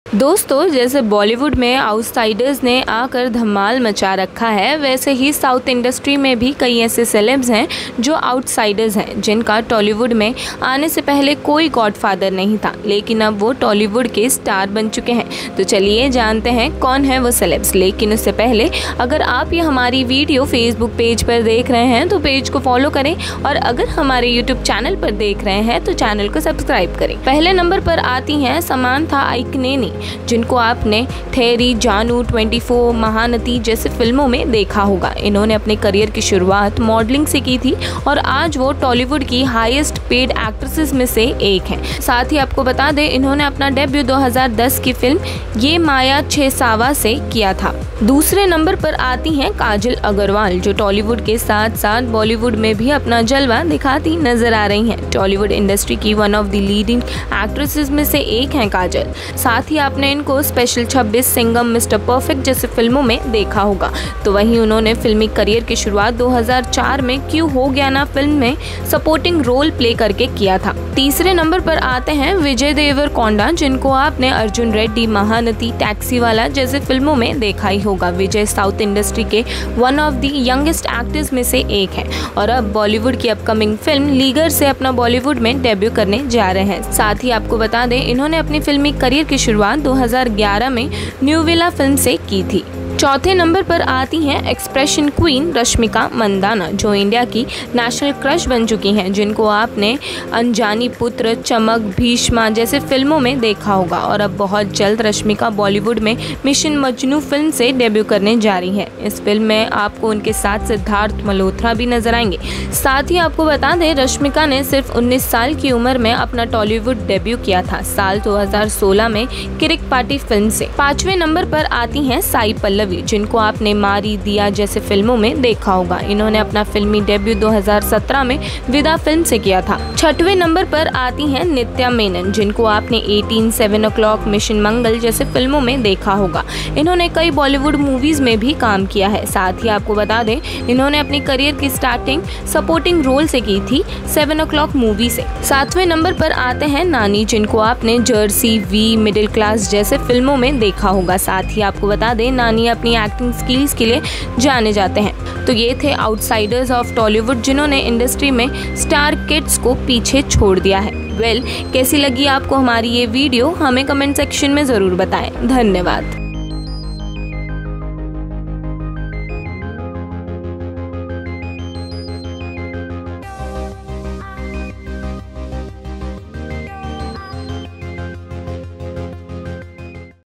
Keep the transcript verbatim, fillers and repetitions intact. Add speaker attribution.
Speaker 1: दोस्तों, जैसे बॉलीवुड में आउटसाइडर्स ने आकर धमाल मचा रखा है, वैसे ही साउथ इंडस्ट्री में भी कई ऐसे सेलेब्स हैं जो आउटसाइडर्स हैं, जिनका टॉलीवुड में आने से पहले कोई गॉडफादर नहीं था, लेकिन अब वो टॉलीवुड के स्टार बन चुके हैं। तो चलिए जानते हैं कौन है वो सेलेब्स। लेकिन उससे पहले अगर आप ये हमारी वीडियो फेसबुक पेज पर देख रहे हैं तो पेज को फॉलो करें, और अगर हमारे यूट्यूब चैनल पर देख रहे हैं तो चैनल को सब्सक्राइब करें। पहले नंबर पर आती हैं समांथा आइकनेनी, जिनको आपने थेरी, जानू, चौबीस, महानती जैसे फिल्मों में देखा होगा। इन्होंने अपने करियर की शुरुआत मॉडलिंग से की थी और आज वो टॉलीवुड की हाईएस्ट पेड एक्ट्रेसेस में से एक हैं। साथ ही आपको बता दें, इन्होंने अपना डेब्यू दो हज़ार दस की फिल्म ये माया छेसावा से किया था। दूसरे नंबर पर आती हैं काजल अग्रवाल, जो टॉलीवुड के साथ साथ बॉलीवुड में भी अपना जलवा दिखाती नजर आ रही हैं। टॉलीवुड इंडस्ट्री की one of the leading actresses में से एक हैं काजल। साथ ही आपने इनको स्पेशल छब्बीस, सिंघम, मिस्टर परफेक्ट जैसे फिल्मों में देखा होगा। तो वहीं उन्होंने फिल्मी करियर की शुरुआत दो हज़ार चार में क्यों हो गया ना फिल्म में सपोर्टिंग रोल प्ले करके किया था। तीसरे नंबर पर आते हैं विजय देवरकोंडा, जिनको आपने अर्जुन रेड्डी, महानती, टैक्सी वाला जैसे फिल्मों में देखा ही होगा। विजय साउथ इंडस्ट्री के one of the youngest actors में से एक हैं और अब बॉलीवुड की अपकमिंग फिल्म लीगर से अपना बॉलीवुड में डेब्यू करने जा रहे हैं। साथ ही आपको बता दें, इन्होंने अपनी फिल्मी करियर की शुरुआत दो हज़ार ग्यारह में न्यू विला फिल्म से की थी। चौथे नंबर पर आती हैं एक्सप्रेशन क्वीन रश्मिका मंदाना, जो इंडिया की नेशनल क्रश बन चुकी हैं, जिनको आपने अनजानी पुत्र, चमक, भीष्मा जैसे फिल्मों में देखा होगा। और अब बहुत जल्द रश्मिका बॉलीवुड में मिशन मजनू फिल्म से डेब्यू करने जा रही हैं। इस फिल्म में आपको उनके साथ सिद्धार्थ मल्होत्रा भी नजर आएंगे। साथ ही आपको बता दें, रश्मिका ने सिर्फ उन्नीस साल की उम्र में अपना टॉलीवुड डेब्यू किया था, साल दो हज़ार सोलह में किरिक पार्टी फिल्म से। पांचवें नंबर पर आती हैं साई पल्लवी, जिनको आपने मारी, दिया जैसे फिल्मों में देखा होगा। इन्होंने अपना फिल्मी डेब्यू दो हज़ार सत्रह में विदा फिल्म से किया था। छठवें नंबर पर आती हैं नित्या मेनन, जिनको आपने अठारह, seven o'clock, mission Mangal जैसे फिल्मों में देखा होगा। इन्होंने कई बॉलीवुड मूवीज में भी काम किया है। साथ ही आपको बता दें, इन्होंने अपनी करियर की स्टार्टिंग सपोर्टिंग रोल से की थी, सेवन ओ क्लॉक मूवी से। सातवें नंबर पर आते हैं नानी, जिनको आपने जर्सी, वी, मिडिल क्लास जैसे फिल्मों में देखा होगा। साथ ही आपको बता दें, नानी अपनी एक्टिंग स्किल्स के लिए जाने जाते हैं। तो ये थे आउटसाइडर्स ऑफ टॉलीवुड, जिन्होंने इंडस्ट्री में स्टार किड्स को पीछे छोड़ दिया है। वेल well, कैसी लगी आपको हमारी ये वीडियो, हमें कमेंट सेक्शन में ज़रूर बताएं। धन्यवाद।